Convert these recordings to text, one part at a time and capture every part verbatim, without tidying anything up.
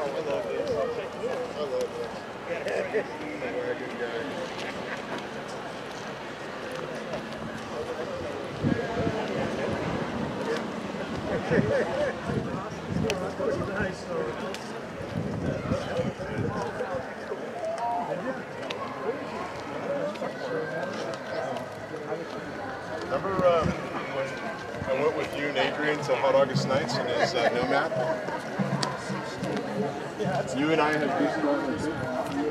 Remember um, when I went with you and Adrian to Hot August Nights in his uh, Nomad? You and I had boosted on the too.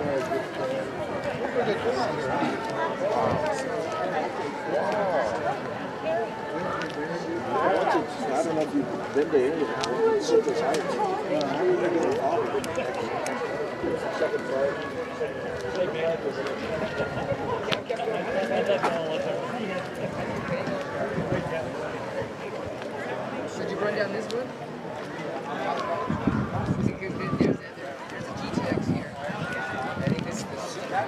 I don't know if you've been to any of it. Citrus Heights. Second part. Did you run down this one? It's a good bit. There's a, there's a G T X here. I think this is the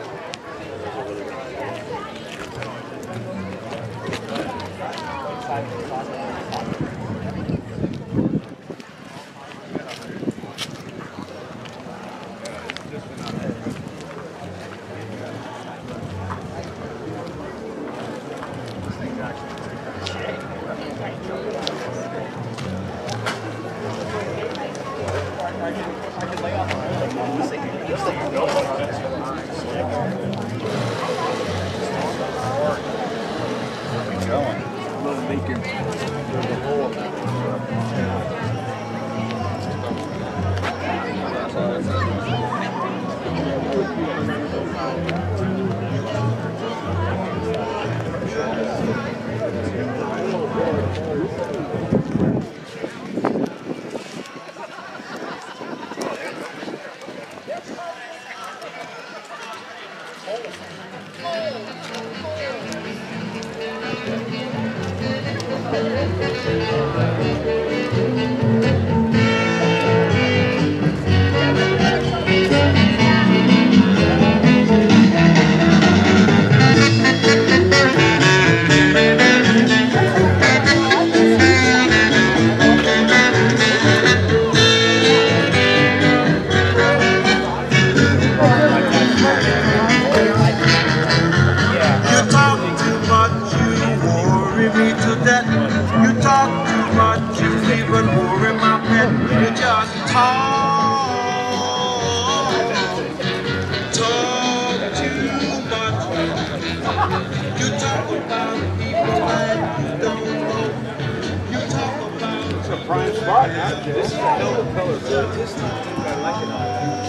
prime spot now. This is a hell of a color, but this I like it.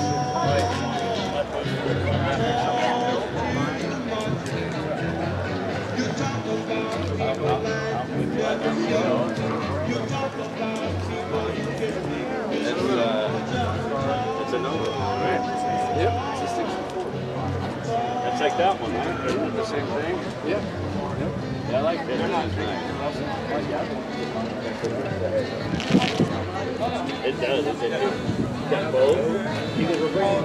It's, uh, it's another one, right? Yep, it's a sixty-four. That's like that one, right? Isn't it the same thing? Yep. Yep. Yeah, I like it. They're not nice. It does. It does. Got both. Because we're bringing.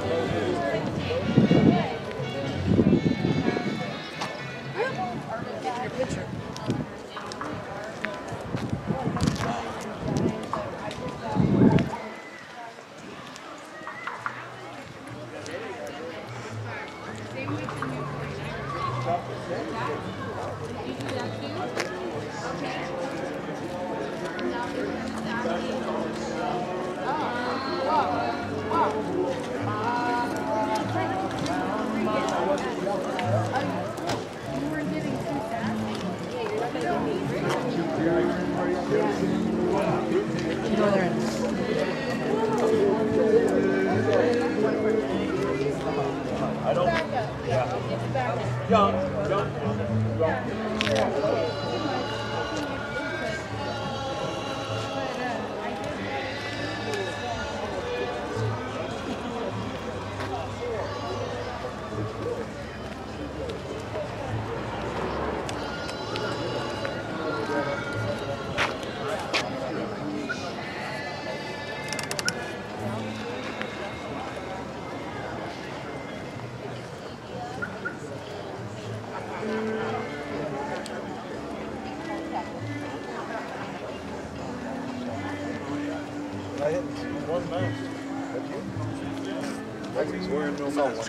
He's wearing no mask.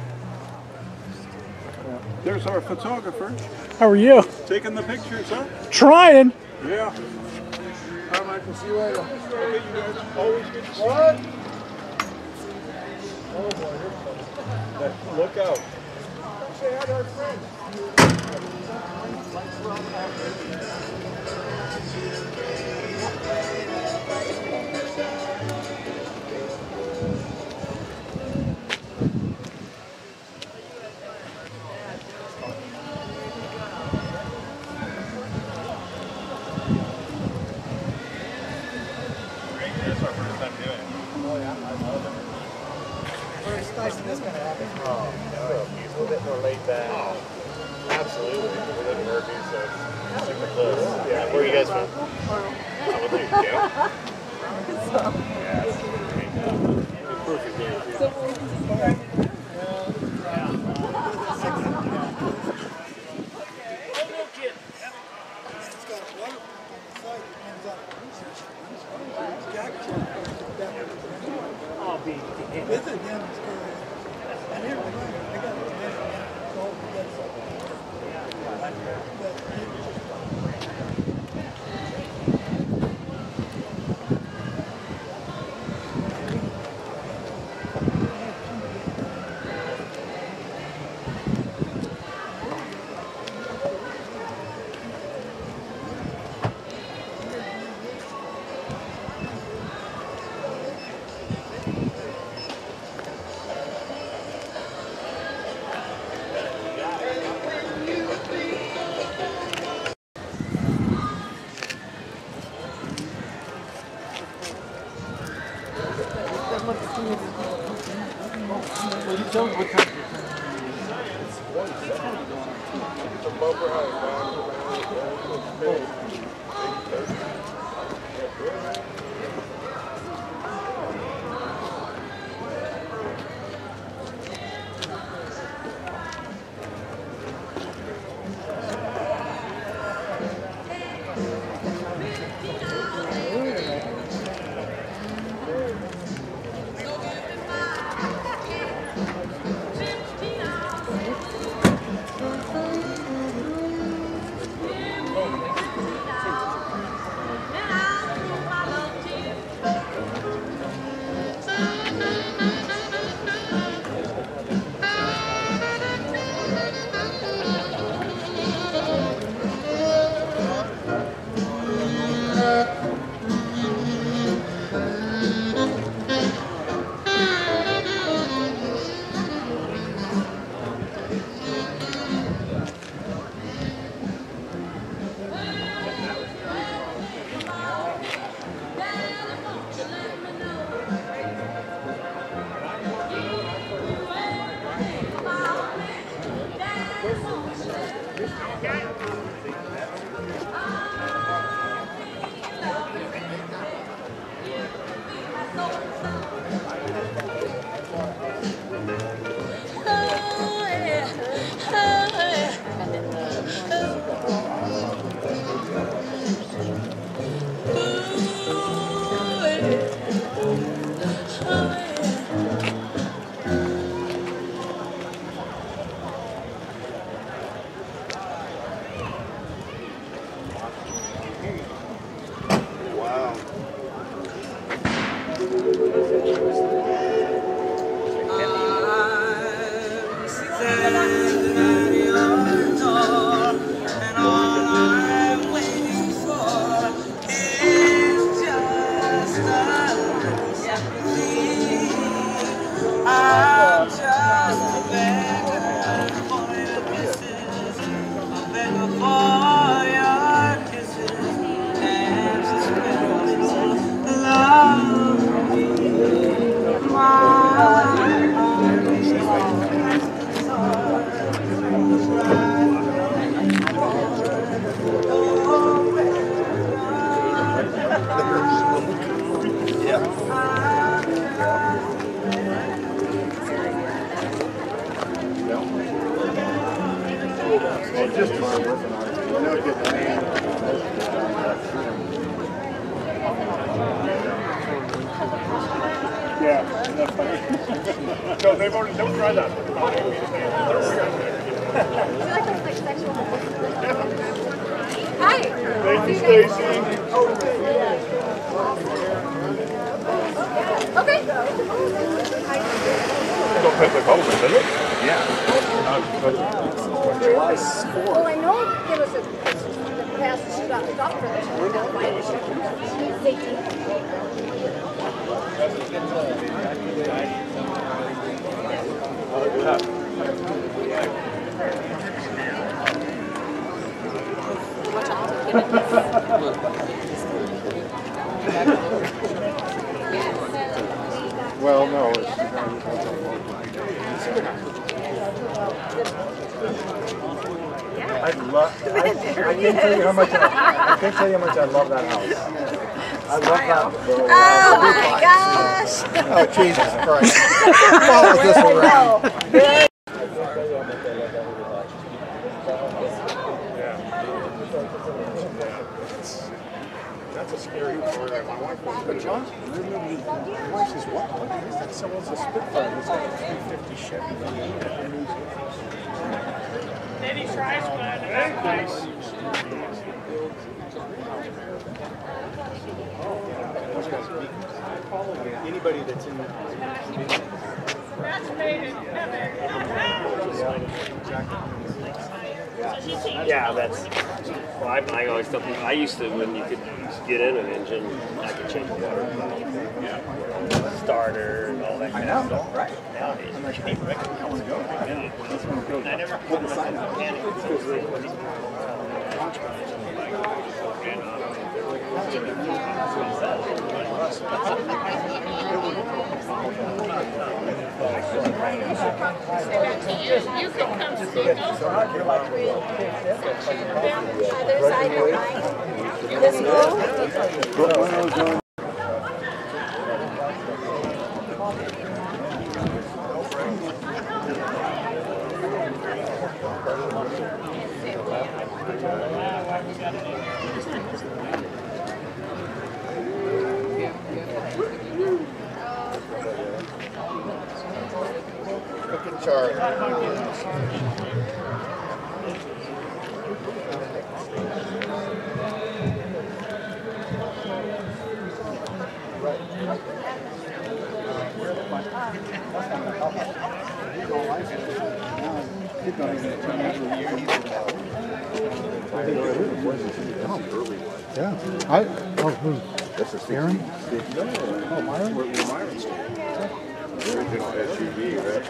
There's our photographer How are you? taking the pictures, huh? Trying. Yeah. All right, Michael, see you later. Okay, you guys. Always good to see you. What? Oh boy, here comes. Look out. Say hi to our friends. That's our first time doing it. Oh yeah, I love it. It's nice when this kind of happens. Oh, no. He's a little bit more laid back. Oh, absolutely. We live in Murphy, so it's super close. Yeah, where are you guys from? Oh, well, there you go. Yeah, it's great. Perfect day, too. No, they've already, don't try that. Hi. Thank you, Stacy. Okay. Don't put the colors, is it? Yeah. Well, I know there was a the past stop stop for this one. Now, why is it safety? Well, no, it's I love. I, I can't tell you how much. I, I can't tell you how much I love that house. I love that. Oh my gosh! Oh Jesus Christ! Follow this around. That's a scary corner. My wife was but John, my wife says, what? What is that? Someone's a Spitfire. It's like a three fifty Chevy. Any tries one. Nice. Those guys are beacons. Anybody that's in. That's made in heaven. Yeah, that's. Well, I, I always tell people, I used to, when you could get in an engine, I could change the water. Yeah. Starter and all that kind of stuff. Right. Nowadays, you can't even make it. I want to go. Yeah. I never put the sign up. You can come speak up. Other side of mine. This one. Cooking Charlie. Yeah. I, oh, who? This is Aaron? Oh, Myron? Where, where Myron's original S U V, right?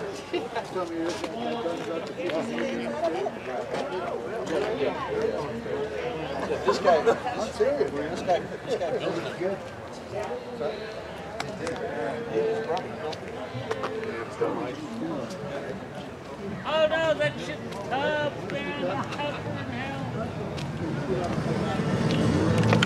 This guy, I'm serious, man. This guy, this guy builds it good. Oh no, that shit tub, man. Tub in hell.